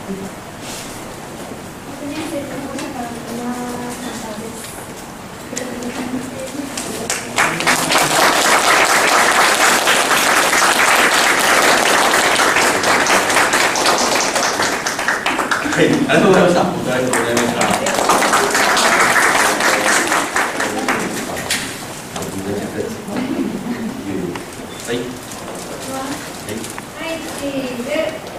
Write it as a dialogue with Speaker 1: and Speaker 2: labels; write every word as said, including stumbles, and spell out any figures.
Speaker 1: 年生の保護者からの御礼です。
Speaker 2: はい、ありがとうございました。本当にありがとうございました。はい。はい。はい、チーズ。